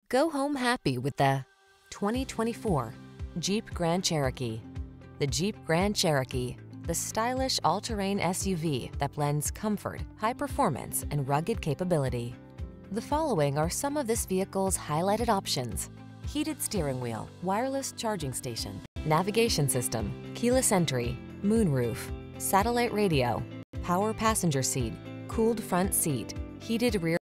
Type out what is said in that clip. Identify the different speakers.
Speaker 1: Go home happy with the 2024 Jeep Grand Cherokee. The Jeep Grand Cherokee, the stylish all-terrain SUV that blends comfort, high performance, and rugged capability. The following are some of this vehicle's highlighted options: heated steering wheel, wireless charging station, navigation system, keyless entry, moonroof, satellite radio, power passenger seat, cooled front seat, heated rear